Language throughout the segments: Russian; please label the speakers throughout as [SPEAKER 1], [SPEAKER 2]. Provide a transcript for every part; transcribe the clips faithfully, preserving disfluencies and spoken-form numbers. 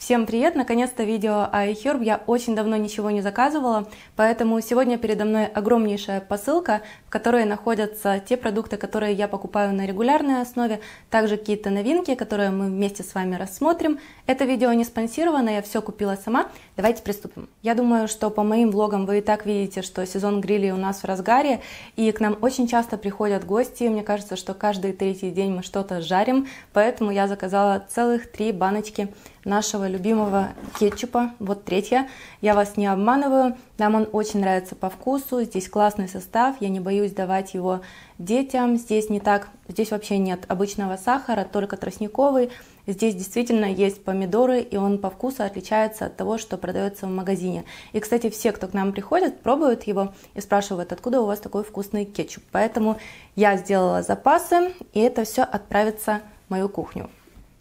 [SPEAKER 1] Всем привет! Наконец-то видео о iHerb. Я очень давно ничего не заказывала, поэтому сегодня передо мной огромнейшая посылка, в которой находятся те продукты, которые я покупаю на регулярной основе, также какие-то новинки, которые мы вместе с вами рассмотрим. Это видео не спонсировано, я все купила сама. Давайте приступим. Я думаю, что по моим влогам вы и так видите, что сезон грилей у нас в разгаре, и к нам очень часто приходят гости. Мне кажется, что каждый третий день мы что-то жарим, поэтому я заказала целых три баночки нашего любимого кетчупа. Вот третья. Я вас не обманываю, нам он очень нравится по вкусу, здесь классный состав, я не боюсь давать его детям. Здесь не так, здесь вообще нет обычного сахара, только тростниковый. Здесь действительно есть помидоры, и он по вкусу отличается от того, что продается в магазине. И, кстати, все, кто к нам приходит, пробуют его и спрашивают, откуда у вас такой вкусный кетчуп. Поэтому я сделала запасы, и это все отправится в мою кухню.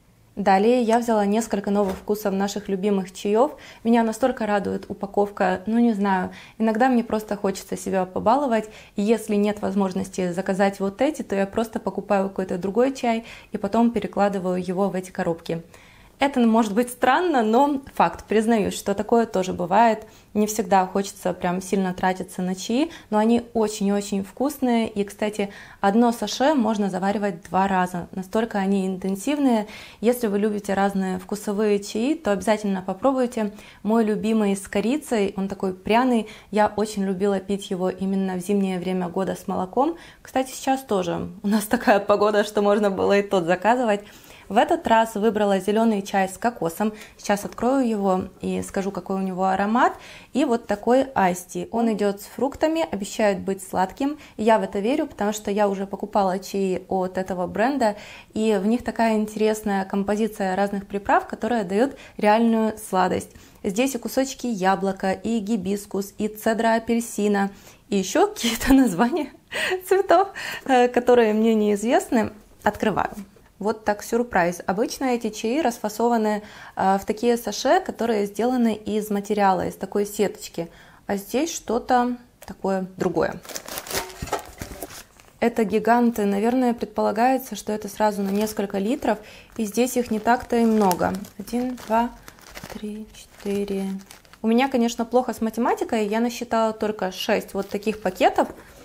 [SPEAKER 1] Далее я взяла несколько новых вкусов наших любимых чаев. Меня настолько радует упаковка, ну не знаю, иногда мне просто хочется себя побаловать. И если нет возможности заказать вот эти, то я просто покупаю какой-то другой чай и потом перекладываю его в эти коробки. Это может быть странно, но факт, признаюсь, что такое тоже бывает. Не всегда хочется прям сильно тратиться на чаи, но они очень-очень вкусные. И, кстати, одно саше можно заваривать два раза, настолько они интенсивные. Если вы любите разные вкусовые чаи, то обязательно попробуйте. Мой любимый с корицей, он такой пряный. Я очень любила пить его именно в зимнее время года с молоком. Кстати, сейчас тоже у нас такая погода, что можно было и тот заказывать. В этот раз выбрала зеленый чай с кокосом. Сейчас открою его и скажу, какой у него аромат. И вот такой айсти. Он идет с фруктами, обещает быть сладким. И я в это верю, потому что я уже покупала чаи от этого бренда. И в них такая интересная композиция разных приправ, которая дает реальную сладость. Здесь и кусочки яблока, и гибискус, и цедра апельсина. И еще какие-то названия цветов, которые мне неизвестны. Открываю. Вот так сюрприз. Обычно эти чаи расфасованы э, в такие саше, которые сделаны из материала, из такой сеточки. А здесь что-то такое другое. Это гиганты. Наверное, предполагается, что это сразу на несколько литров. И здесь их не так-то и много. Один, два, три, четыре. У меня, конечно, плохо с математикой. Я насчитала только шесть вот таких пакетов.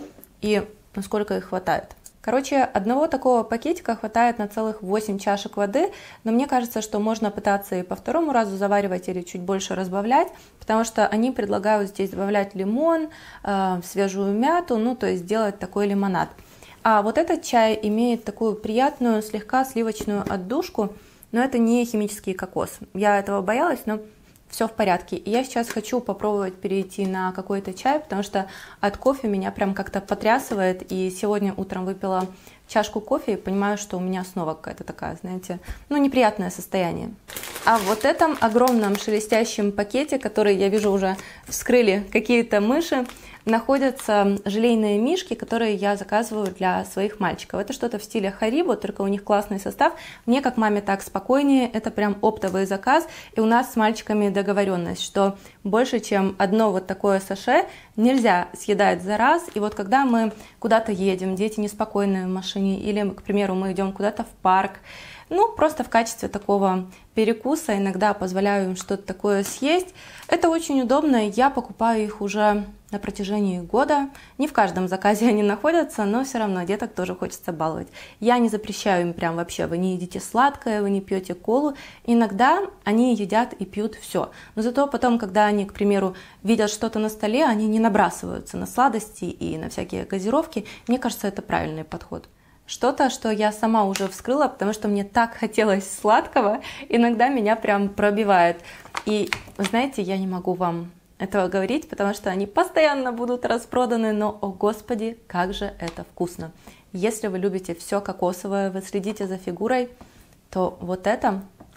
[SPEAKER 1] И насколько их хватает? Короче, одного такого пакетика хватает на целых восемь чашек воды, но мне кажется, что можно пытаться и по второму разу заваривать или чуть больше разбавлять, потому что они предлагают здесь добавлять лимон, э, свежую мяту, ну то есть делать такой лимонад. А вот этот чай имеет такую приятную, слегка сливочную отдушку, но это не химический кокос. Я этого боялась, но все в порядке. И я сейчас хочу попробовать перейти на какой-то чай, потому что от кофе меня прям как-то потрясывает. И сегодня утром выпила чашку кофе и понимаю, что у меня снова какая-то такая, знаете, ну неприятное состояние. А в вот этом огромном шелестящем пакете, который я вижу уже вскрыли какие-то мыши, находятся желейные мишки, которые я заказываю для своих мальчиков. Это что-то в стиле Харибо, только у них классный состав. Мне как маме так спокойнее, это прям оптовый заказ. И у нас с мальчиками договоренность, что больше, чем одно вот такое саше нельзя съедать за раз. И вот когда мы куда-то едем, дети неспокойные в машине, или, к примеру, мы идем куда-то в парк, ну, просто в качестве такого перекуса иногда позволяю им что-то такое съесть. Это очень удобно, я покупаю их уже на протяжении года. Не в каждом заказе они находятся, но все равно деток тоже хочется баловать. Я не запрещаю им прям вообще, вы не едите сладкое, вы не пьете колу. Иногда они едят и пьют все. Но зато потом, когда они, к примеру, видят что-то на столе, они не набрасываются на сладости и на всякие газировки. Мне кажется, это правильный подход. Что-то, что я сама уже вскрыла, потому что мне так хотелось сладкого, иногда меня прям пробивает. И, знаете, я не могу вам этого говорить, потому что они постоянно будут распроданы, но, о господи, как же это вкусно. Если вы любите все кокосовое, вы следите за фигурой, то вот это,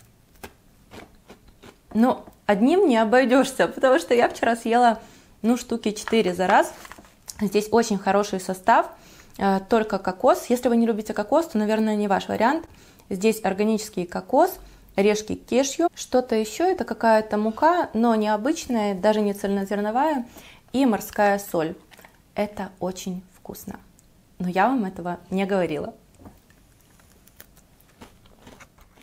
[SPEAKER 1] ну, одним не обойдешься, потому что я вчера съела, ну, штуки четыре за раз. Здесь очень хороший состав. Только кокос. Если вы не любите кокос, то, наверное, не ваш вариант. Здесь органический кокос, орешки кешью. Что-то еще, это какая-то мука, но необычная, даже не цельнозерновая, и морская соль. Это очень вкусно. Но я вам этого не говорила.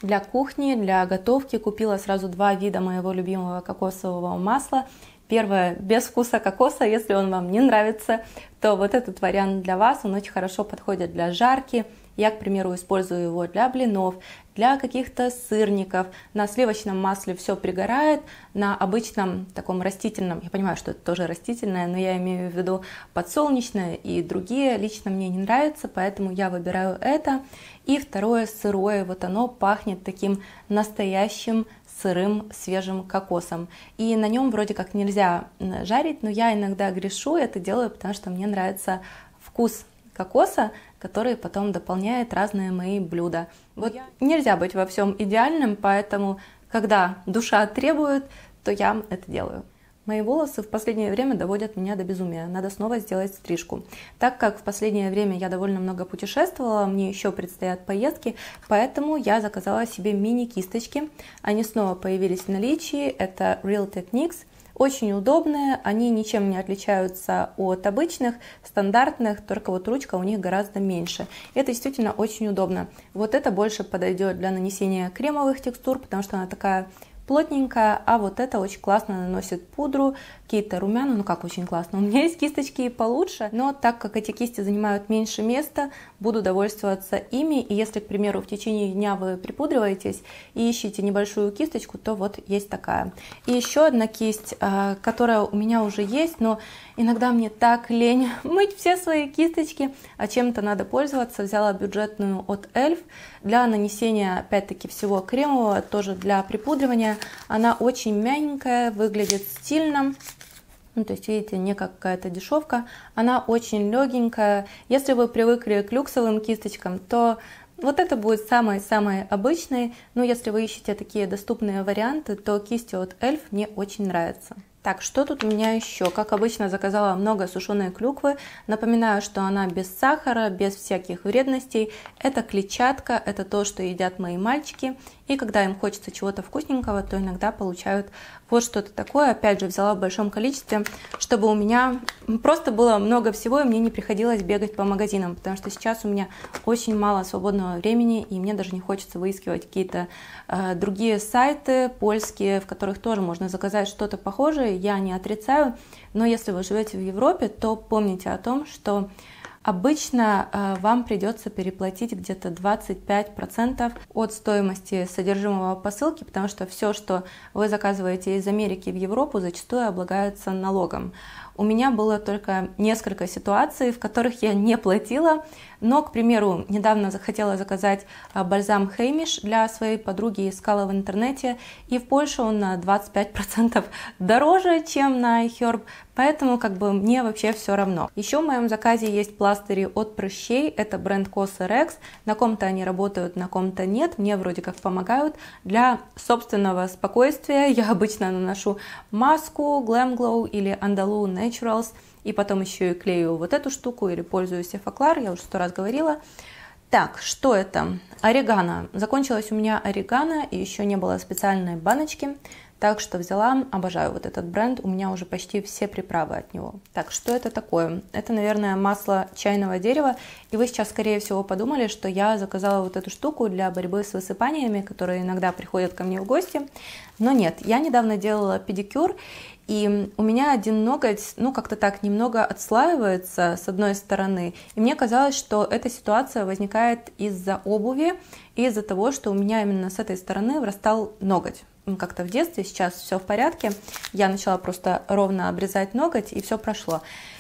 [SPEAKER 1] для кухни, для готовки купила сразу два вида моего любимого кокосового масла. Первое без вкуса кокоса, если он вам не нравится, то вот этот вариант для вас, он очень хорошо подходит для жарки. Я, к примеру, использую его для блинов, для каких-то сырников. На сливочном масле все пригорает, на обычном таком растительном, я понимаю, что это тоже растительное, но я имею в виду подсолнечное и другие, лично мне не нравятся, поэтому я выбираю это. И второе сырое, вот оно пахнет таким настоящим сырым свежим кокосом. И на нем вроде как нельзя жарить, но я иногда грешу, это делаю, потому что мне нравится вкус кокоса, который потом дополняет разные мои блюда. Вот нельзя быть во всем идеальным, поэтому, когда душа требует, то я это делаю. Мои волосы в последнее время доводят меня до безумия. Надо снова сделать стрижку. Так как в последнее время я довольно много путешествовала, мне еще предстоят поездки, поэтому я заказала себе мини-кисточки. Они снова появились в наличии. Это Real Techniques. Очень удобные, они ничем не отличаются от обычных, стандартных, только вот ручка у них гораздо меньше. Это действительно очень удобно. Вот это больше подойдет для нанесения кремовых текстур, потому что она такая плотненькая, а вот это очень классно наносит пудру, какие-то румяна, ну как очень классно. У меня есть кисточки и получше, но так как эти кисти занимают меньше места, буду довольствоваться ими. И если, к примеру, в течение дня вы припудриваетесь и ищете небольшую кисточку, то вот есть такая. И еще одна кисть, которая у меня уже есть, но иногда мне так лень мыть все свои кисточки, а чем-то надо пользоваться. Взяла бюджетную от эльф для нанесения, опять-таки, всего кремового, тоже для припудривания. Она очень мягенькая, выглядит стильно. Ну, то есть, видите, не как какая-то дешевка. Она очень легенькая. Если вы привыкли к люксовым кисточкам, то вот это будет самый-самый обычный. Но если вы ищете такие доступные варианты, то кисти от эльф мне очень нравятся. Так, что тут у меня еще? Как обычно, заказала много сушеной клюквы. Напоминаю, что она без сахара, без всяких вредностей. Это клетчатка, это то, что едят мои мальчики. И когда им хочется чего-то вкусненького, то иногда получают вот что-то такое. Опять же, взяла в большом количестве, чтобы у меня просто было много всего, и мне не приходилось бегать по магазинам. Потому что сейчас у меня очень мало свободного времени, и мне даже не хочется выискивать какие-то э, другие сайты польские, в которых тоже можно заказать что-то похожее. Я не отрицаю, но если вы живете в Европе, то помните о том, что обычно э, вам придется переплатить где-то двадцать пять процентов от стоимости содержимого посылки, потому что все, что вы заказываете из Америки в Европу, зачастую облагается налогом. У меня было только несколько ситуаций, в которых я не платила, но, к примеру, недавно захотела заказать бальзам Хеймиш для своей подруги, искала в интернете, и в Польше он на двадцать пять процентов дороже, чем на iHerb, поэтому как бы мне вообще все равно. Еще в моем заказе есть пластыри от прыщей, это бренд Cosrx, на ком-то они работают, на ком-то нет, мне вроде как помогают. Для собственного спокойствия я обычно наношу маску Glam Glow или Andalou Naturals, и потом еще и клею вот эту штуку или пользуюсь Эфоклар, я уже сто раз говорила. Так, что это? Орегано. Закончилась у меня орегано, и еще не было специальной баночки, так что взяла, обожаю вот этот бренд, у меня уже почти все приправы от него. Так, что это такое? Это, наверное, масло чайного дерева, и вы сейчас, скорее всего, подумали, что я заказала вот эту штуку для борьбы с высыпаниями, которые иногда приходят ко мне в гости, но нет, я недавно делала педикюр, и у меня один ноготь, ну, как-то так немного отслаивается с одной стороны, и мне казалось, что эта ситуация возникает из-за обуви и из-за того, что у меня именно с этой стороны вырастал ноготь. Как-то в детстве, сейчас все в порядке, я начала просто ровно обрезать ноготь, и все прошло.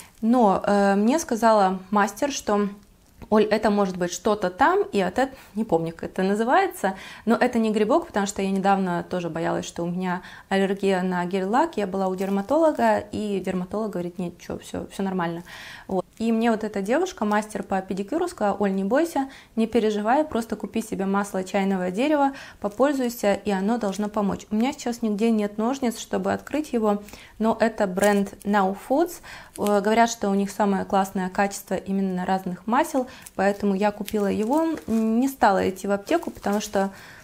[SPEAKER 1] Но э, мне сказала мастер, что Оль, это может быть что-то там, и от этого, не помню, как это называется, но это не грибок, потому что я недавно тоже боялась, что у меня аллергия на гель-лак, я была у дерматолога, и дерматолог говорит, нет, что, все, все нормально. Вот. И мне вот эта девушка, мастер по педикюру, сказала, Оль, не бойся, не переживай, просто купи себе масло чайного дерева, попользуйся, и оно должно помочь. У меня сейчас нигде нет ножниц, чтобы открыть его, но это бренд Now Foods, говорят, что у них самое классное качество именно разных масел, поэтому я купила его, не стала идти в аптеку, потому что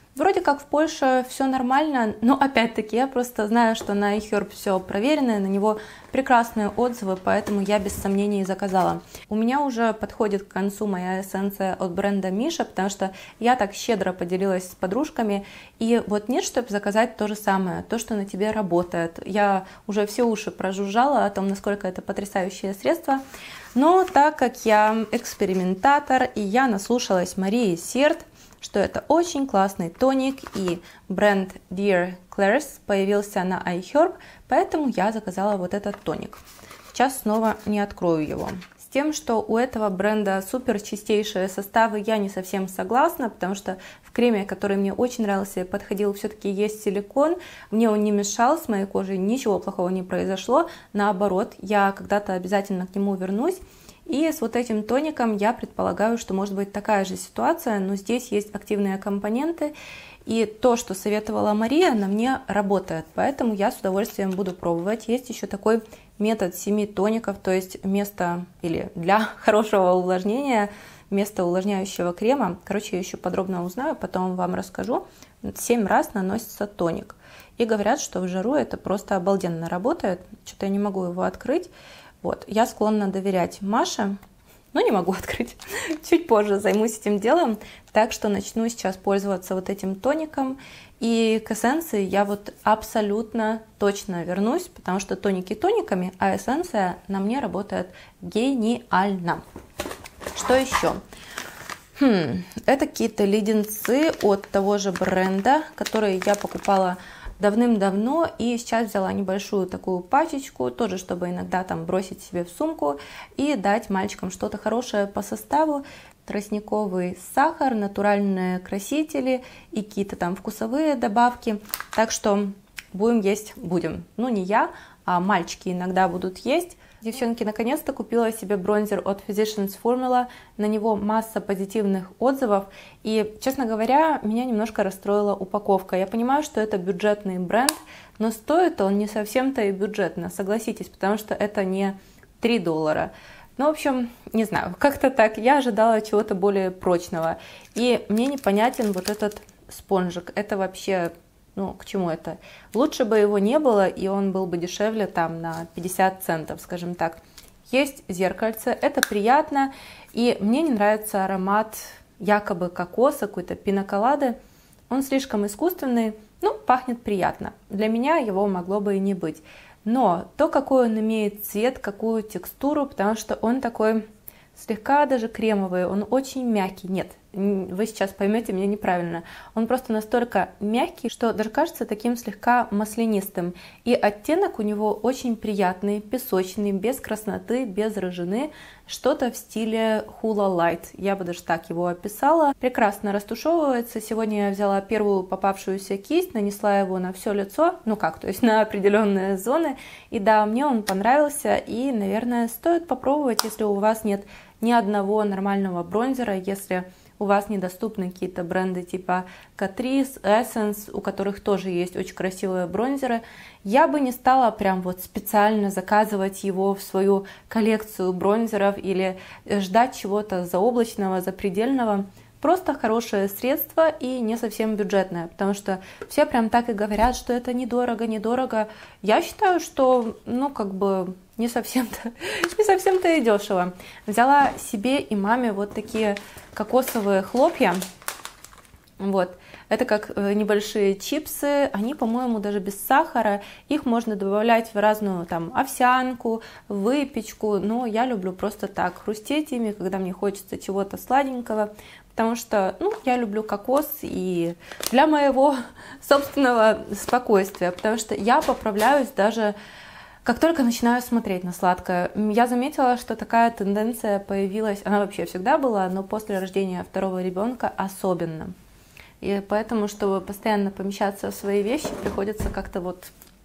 [SPEAKER 1] Вроде как в Польше все нормально, но опять-таки я просто знаю, что на iHerb все проверено, на него прекрасные отзывы, поэтому я без сомнений заказала. У меня уже подходит к концу моя эссенция от бренда Миша, потому что я так щедро поделилась с подружками, и вот нет, чтобы заказать то же самое, то, что на тебе работает. Я уже все уши прожужжала о том, насколько это потрясающее средство, но так как я экспериментатор, и я наслушалась Марии Серт, что это очень классный тоник, и бренд Dear Claire's появился на iHerb, поэтому я заказала вот этот тоник. Сейчас снова не открою его. С тем, что у этого бренда супер чистейшие составы, я не совсем согласна, потому что в креме, который мне очень нравился и подходил, все-таки есть силикон. Мне он не мешал, с моей кожей ничего плохого не произошло. Наоборот, я когда-то обязательно к нему вернусь. И с вот этим тоником я предполагаю, что может быть такая же ситуация, но здесь есть активные компоненты, и то, что советовала Мария, на мне работает, поэтому я с удовольствием буду пробовать. Есть еще такой метод семи тоников, то есть вместо, или для хорошего увлажнения, вместо увлажняющего крема, короче, я еще подробно узнаю, потом вам расскажу, семь раз наносится тоник. И говорят, что в жару это просто обалденно работает, что-то я не могу его открыть. Вот, я склонна доверять Маше, но не могу открыть. Чуть позже займусь этим делом, так что начну сейчас пользоваться вот этим тоником. И к эссенции я вот абсолютно точно вернусь, потому что тоники тониками, а эссенция на мне работает гениально. Что еще? Хм, это какие-то леденцы от того же бренда, которые я покупала давным-давно, и сейчас взяла небольшую такую пачечку, тоже чтобы иногда там бросить себе в сумку и дать мальчикам что-то хорошее по составу. Тростниковый сахар, натуральные красители и какие-то там вкусовые добавки. Так что будем есть, будем. Ну не я, а мальчики иногда будут есть. Девчонки, наконец-то купила себе бронзер от Physicians Formula, на него масса позитивных отзывов, и, честно говоря, меня немножко расстроила упаковка. Я понимаю, что это бюджетный бренд, но стоит он не совсем-то и бюджетно, согласитесь, потому что это не три доллара. Ну, в общем, не знаю, как-то так, я ожидала чего-то более прочного, и мне непонятен вот этот спонжик, это вообще... Ну, к чему это? Лучше бы его не было, и он был бы дешевле там на пятьдесят центов, скажем так. Есть зеркальце, это приятно, и мне не нравится аромат якобы кокоса, какой-то пиноколады. Он слишком искусственный, ну, пахнет приятно. Для меня его могло бы и не быть. Но то, какой он имеет цвет, какую текстуру, потому что он такой слегка даже кремовый, он очень мягкий. Нет, вы сейчас поймете меня неправильно. Он просто настолько мягкий, что даже кажется таким слегка маслянистым. И оттенок у него очень приятный, песочный, без красноты, без рыжины. Что-то в стиле Hoola Light. Я бы даже так его описала. Прекрасно растушевывается. Сегодня я взяла первую попавшуюся кисть, нанесла его на все лицо. Ну как, то есть на определенные зоны. И да, мне он понравился. И, наверное, стоит попробовать, если у вас нет ни одного нормального бронзера, если у вас недоступны какие-то бренды типа Catrice, Essence, у которых тоже есть очень красивые бронзеры. Я бы не стала прям вот специально заказывать его в свою коллекцию бронзеров или ждать чего-то заоблачного, запредельного. Просто хорошее средство и не совсем бюджетное, потому что все прям так и говорят, что это недорого, недорого. Я считаю, что, ну, как бы не совсем-то, не совсем-то и дешево. Взяла себе и маме вот такие кокосовые хлопья. Вот. Это как небольшие чипсы, они, по-моему, даже без сахара. Их можно добавлять в разную там овсянку, выпечку, но я люблю просто так хрустеть ими, когда мне хочется чего-то сладенького. Потому что, ну, я люблю кокос и для моего собственного спокойствия, потому что я поправляюсь даже как только начинаю смотреть на сладкое. Я заметила, что такая тенденция появилась, она вообще всегда была, но после рождения второго ребенка особенно. И поэтому, чтобы постоянно помещаться в свои вещи, приходится как-то вот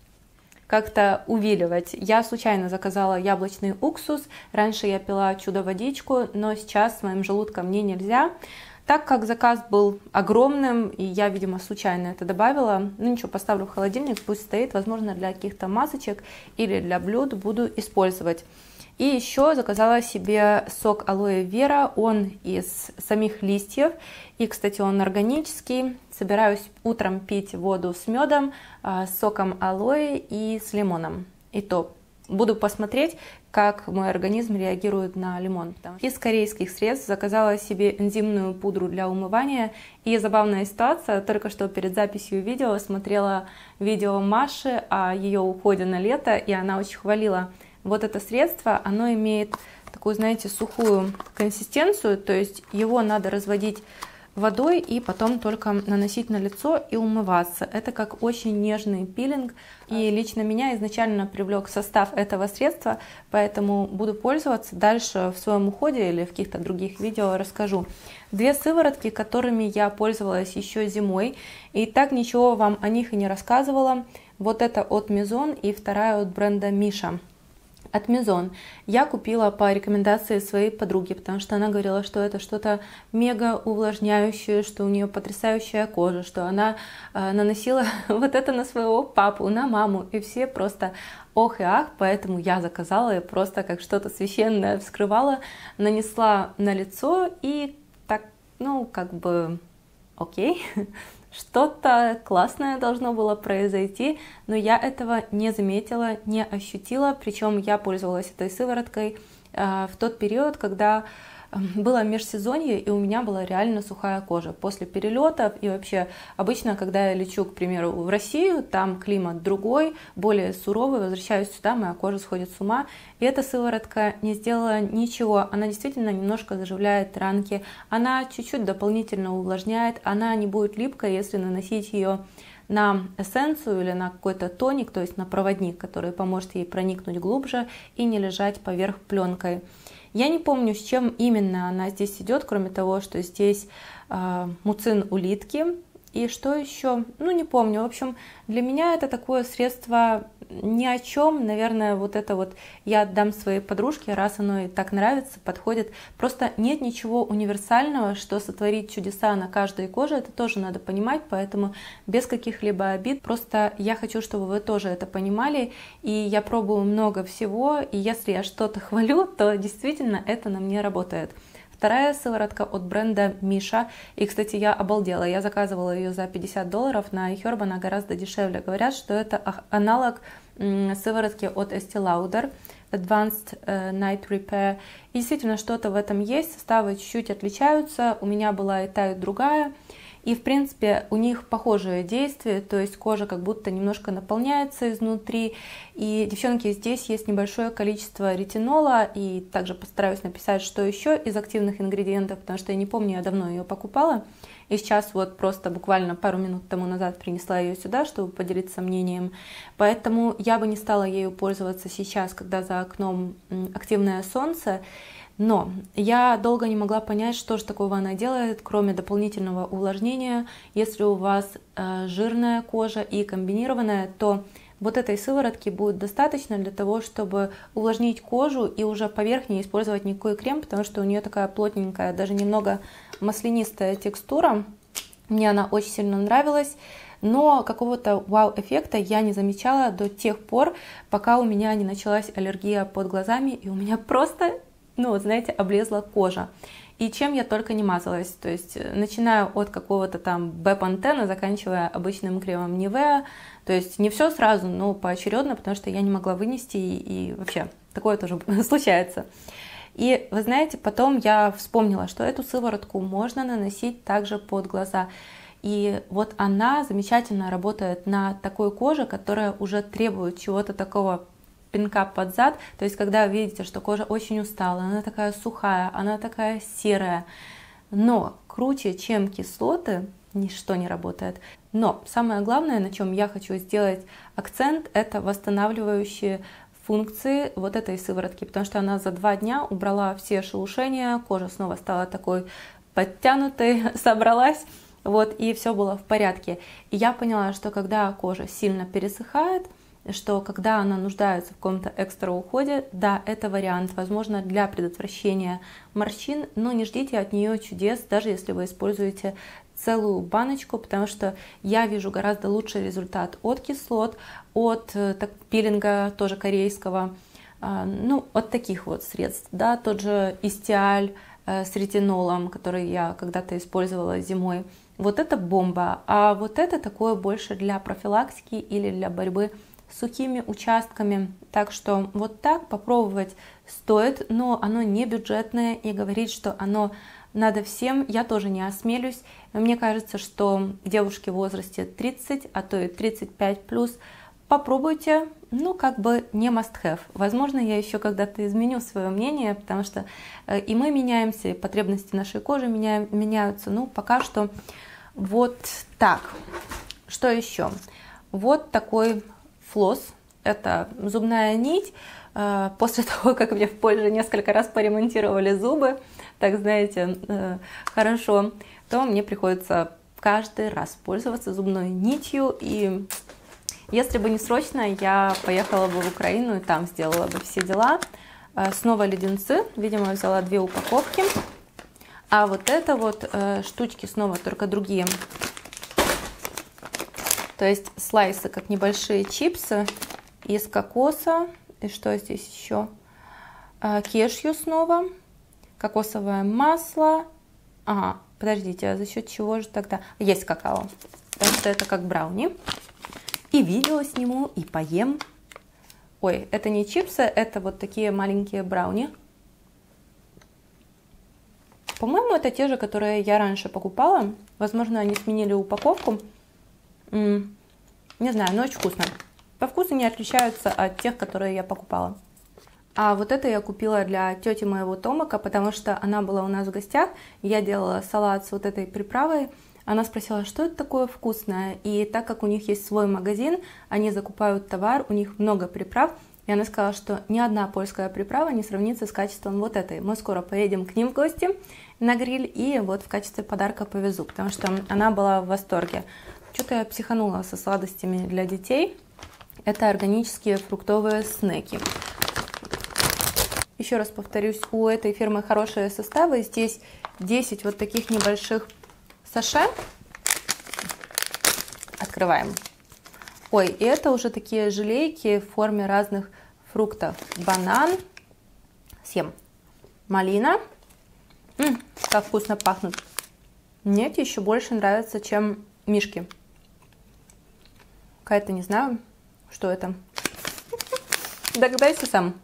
[SPEAKER 1] как-то увиливать. Я случайно заказала яблочный уксус. Раньше я пила чудо-водичку, но сейчас с моим желудком мне нельзя. Так как заказ был огромным, и я, видимо, случайно это добавила, ну ничего, поставлю в холодильник, пусть стоит, возможно, для каких-то масочек или для блюд буду использовать. И еще заказала себе сок алоэ вера, он из самих листьев, и, кстати, он органический. Собираюсь утром пить воду с медом, с соком алоэ и с лимоном. И то буду посмотреть, как мой организм реагирует на лимон. Из корейских средств заказала себе энзимную пудру для умывания. И забавная ситуация, только что перед записью видео смотрела видео Маши о ее уходе на лето, и она очень хвалила вот это средство. Оно имеет такую, знаете, сухую консистенцию, то есть его надо разводить водой и потом только наносить на лицо и умываться. Это как очень нежный пилинг, и лично меня изначально привлек состав этого средства, поэтому буду пользоваться. Дальше в своем уходе или в каких-то других видео расскажу. Две сыворотки, которыми я пользовалась еще зимой, и так ничего вам о них и не рассказывала. Вот это от Maison и вторая от бренда Миша. От Maison я купила по рекомендации своей подруги, потому что она говорила, что это что-то мега увлажняющее, что у нее потрясающая кожа, что она э, наносила вот это на своего папу, на маму, и все просто ох и ах, поэтому я заказала и просто как что-то священное вскрывала, нанесла на лицо и так, ну, как бы, окей. Что-то классное должно было произойти, но я этого не заметила, не ощутила. Причем я пользовалась этой сывороткой э, в тот период, когда э, было межсезонье, и у меня была реально сухая кожа после перелетов. И вообще обычно, когда я лечу, к примеру, в Россию, там климат другой, более суровый, возвращаюсь сюда, моя кожа сходит с ума. И эта сыворотка не сделала ничего, она действительно немножко заживляет ранки, она чуть-чуть дополнительно увлажняет, она не будет липкой, если наносить ее на эссенцию или на какой-то тоник, то есть на проводник, который поможет ей проникнуть глубже и не лежать поверх пленкой. Я не помню, с чем именно она здесь идет, кроме того, что здесь э, муцин улитки. И что еще? Ну, не помню. В общем, для меня это такое средство ни о чем. Наверное, вот это вот я отдам своей подружке, раз оно ей так нравится, подходит. Просто нет ничего универсального, что сотворит чудеса на каждой коже. Это тоже надо понимать, поэтому без каких-либо обид. Просто я хочу, чтобы вы тоже это понимали. И я пробую много всего, и если я что-то хвалю, то действительно это на мне работает. Вторая сыворотка от бренда Миша. И, кстати, я обалдела. Я заказывала ее за пятьдесят долларов. На iHerb она гораздо дешевле. Говорят, что это аналог сыворотки от Estee Lauder Advanced Night Repair. И действительно, что-то в этом есть. Составы чуть-чуть отличаются. У меня была и та, и другая. И, в принципе, у них похожие действия, то есть кожа как будто немножко наполняется изнутри. И, девчонки, здесь есть небольшое количество ретинола, и также постараюсь написать, что еще из активных ингредиентов, потому что я не помню, я давно ее покупала. И сейчас вот просто буквально пару минут тому назад принесла ее сюда, чтобы поделиться мнением. Поэтому я бы не стала ею пользоваться сейчас, когда за окном активное солнце. Но я долго не могла понять, что же такого она делает, кроме дополнительного увлажнения. Если у вас э, жирная кожа и комбинированная, то вот этой сыворотки будет достаточно для того, чтобы увлажнить кожу и уже поверх не использовать никакой крем, потому что у нее такая плотненькая, даже немного маслянистая текстура. Мне она очень сильно нравилась. Но какого-то вау-эффекта я не замечала до тех пор, пока у меня не началась аллергия под глазами, и у меня просто... ну, вот, знаете, облезла кожа. И чем я только не мазалась, то есть начиная от какого-то там Б-пантена, заканчивая обычным кремом Nivea, то есть не все сразу, но поочередно, потому что я не могла вынести, и, и вообще такое тоже случается. И вы знаете, потом я вспомнила, что эту сыворотку можно наносить также под глаза. И вот она замечательно работает на такой коже, которая уже требует чего-то такого пинка под зад, то есть когда вы видите, что кожа очень устала, она такая сухая, она такая серая, но круче, чем кислоты, ничто не работает. Но самое главное, на чем я хочу сделать акцент, это восстанавливающие функции вот этой сыворотки, потому что она за два дня убрала все шелушения, кожа снова стала такой подтянутой, собралась, вот, и все было в порядке. И я поняла, что когда кожа сильно пересыхает, что когда она нуждается в каком-то экстра уходе, да, это вариант, возможно, для предотвращения морщин, но не ждите от нее чудес, даже если вы используете целую баночку, потому что я вижу гораздо лучший результат от кислот, от так, пилинга тоже корейского, Ну, от таких вот средств, да, тот же Истиаль с ретинолом, который я когда-то использовала зимой. Вот это бомба, а вот это такое больше для профилактики или для борьбы с сухими участками. Так что вот так попробовать стоит, но оно не бюджетное, и говорить, что оно надо всем, я тоже не осмелюсь. Мне кажется, что девушки в возрасте тридцать, а то и тридцать пять плюс, попробуйте, ну как бы не must have. Возможно, я еще когда-то изменю свое мнение, потому что и мы меняемся, и потребности нашей кожи меня, меняются. Ну, пока что вот так. Что еще? Вот такой флосс. Это зубная нить. После того, как мне в Польше несколько раз поремонтировали зубы, так знаете, хорошо, то мне приходится каждый раз пользоваться зубной нитью. И если бы не срочно, я поехала бы в Украину и там сделала бы все дела. Снова леденцы. Видимо, взяла две упаковки. А вот это вот штучки снова только другие. То есть слайсы, как небольшие чипсы из кокоса. И что здесь еще? Кешью снова. Кокосовое масло. Ага, подождите, а за счет чего же тогда? Есть какао. Потому что это как брауни. И видео сниму, и поем. Ой, это не чипсы, это вот такие маленькие брауни. По-моему, это те же, которые я раньше покупала. Возможно, они сменили упаковку. М-м, не знаю, но очень вкусно. По вкусу не отличаются от тех, которые я покупала. А вот это я купила для тети моего Томака, потому что она была у нас в гостях. Я делала салат с вот этой приправой. Она спросила, что это такое вкусное. И так как у них есть свой магазин, они закупают товар, у них много приправ. И она сказала, что ни одна польская приправа не сравнится с качеством вот этой. Мы скоро поедем к ним в гости на гриль и вот в качестве подарка повезу, потому что она была в восторге. Что-то я психанула со сладостями для детей. Это органические фруктовые снеки. Еще раз повторюсь, у этой фирмы хорошие составы. Здесь десять вот таких небольших саше. Открываем. Ой, и это уже такие желейки в форме разных фруктов. Банан. Съем. Малина. М-м, как вкусно пахнут. Мне эти еще больше нравятся, чем мишки. Какая-то, не знаю, что это. Догадайся сам.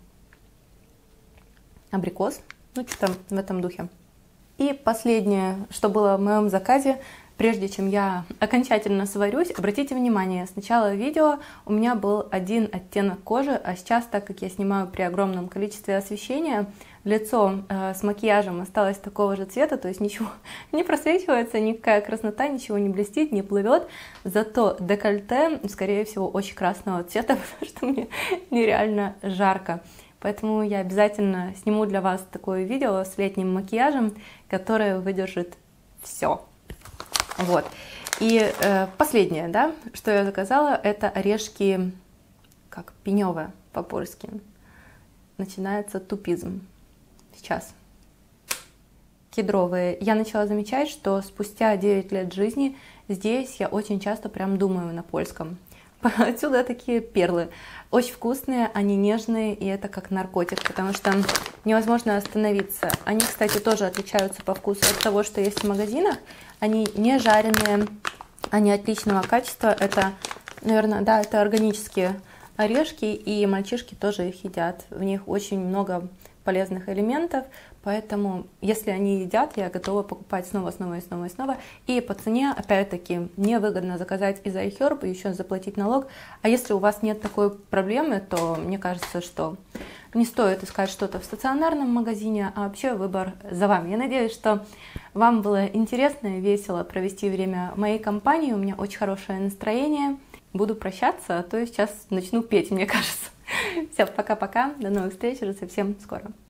[SPEAKER 1] Абрикос. Ну, что-то в этом духе. И последнее, что было в моем заказе, прежде чем я окончательно сварюсь, обратите внимание, с начала видео у меня был один оттенок кожи, а сейчас, так как я снимаю при огромном количестве освещения, лицо э, с макияжем осталось такого же цвета, то есть ничего не просвечивается, никакая краснота, ничего не блестит, не плывет, зато декольте, скорее всего, очень красного цвета, потому что мне нереально жарко. Поэтому я обязательно сниму для вас такое видео с летним макияжем, которое выдержит все. Вот. И э, последнее, да, что я заказала, это орешки, как пеневые по-польски. Начинается тупизм. Сейчас. Кедровые. Я начала замечать, что спустя девять лет жизни здесь я очень часто прям думаю на польском. Отсюда такие перлы. Очень вкусные, они нежные, и это как наркотик, потому что невозможно остановиться. Они, кстати, тоже отличаются по вкусу от того, что есть в магазинах. Они не жареные, они отличного качества. Это, наверное, да, это органические орешки, и мальчишки тоже их едят. В них очень много полезных элементов, поэтому, если они едят, я готова покупать снова, снова и снова и снова. И по цене, опять-таки, невыгодно заказать из iHerb и еще заплатить налог. А если у вас нет такой проблемы, то мне кажется, что не стоит искать что-то в стационарном магазине, а вообще выбор за вами. Я надеюсь, что вам было интересно и весело провести время в моей компании. У меня очень хорошее настроение. Буду прощаться, а то я сейчас начну петь, мне кажется. Все, пока-пока, до новых встреч уже совсем скоро.